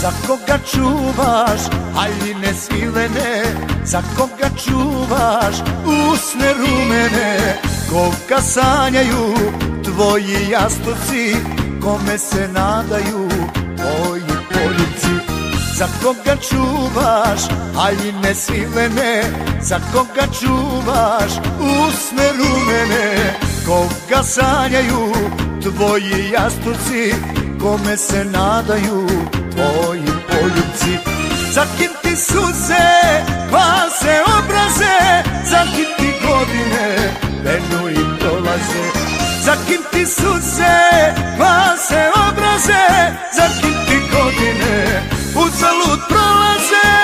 Za koga čuvaš haljine svilene, za koga čuvaš usne rumene, koga sanjaju tvoji jastuci, kome se nadaju tvoji poljupci. Za koga čuvaš haljine svilene, za koga čuvaš usne rumene, koga sanjaju tvoji jastuci, kome se nadaju tvoji poljupci. Za kim ti suze kvase obraze, za kim ti godine penu i prolaze. Za kim ti suze kvase obraze, za kim ti godine uzalud prolaze.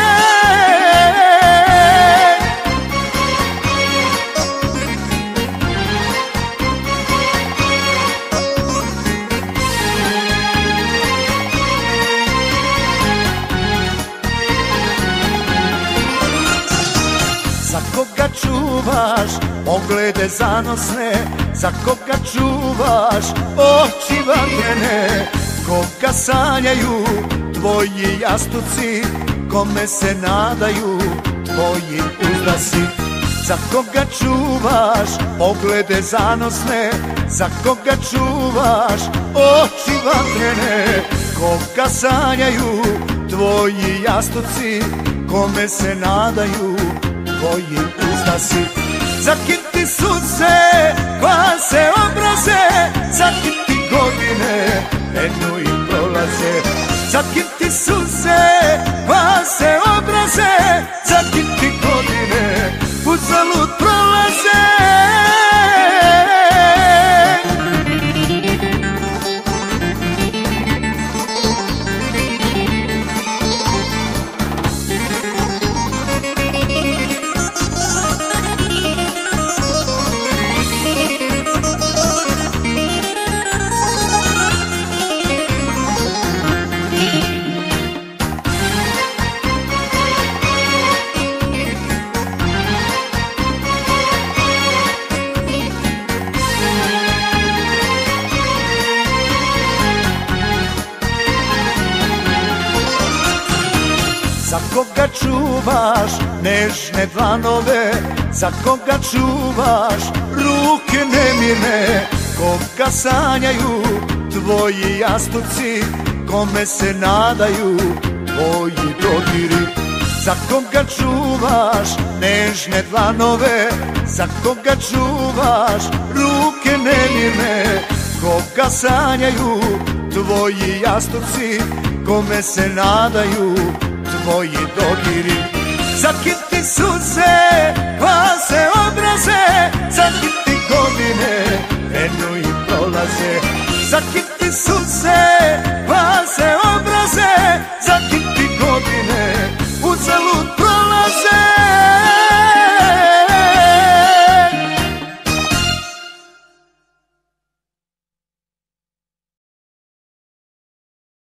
Za koga čuvaš poglede zanosne, za koga čuvaš oči vatrene, koga sanjaju tvoji jastuci, kome se nadaju tvoji uzdasi. Za koga čuvaš poglede zanosne, za koga čuvaš oči vatrene, koga sanjaju tvoji jastuci, kome se nadaju tvoji uzdasi. Za kim ti suze kvase obraze, za kim ti godine penu i prolaze. Za kim ti suze kvase obraze, za kim ti godine uzalud prolaze. Za koga čuvaš nežne dlanove, za koga čuvaš ruke nemirne, koga sanjaju tvoji jastuci, kome se nadaju tvoji dodiri. Za koga čuvaš nežne dlanove, za koga čuvaš ruke nemirne, koga sanjaju tvoji jastuci, kome se nadaju tvoji dodiri. Za kim ti suze kvase obraze, za kim ti godine penu i prolaze. Za kim ti suze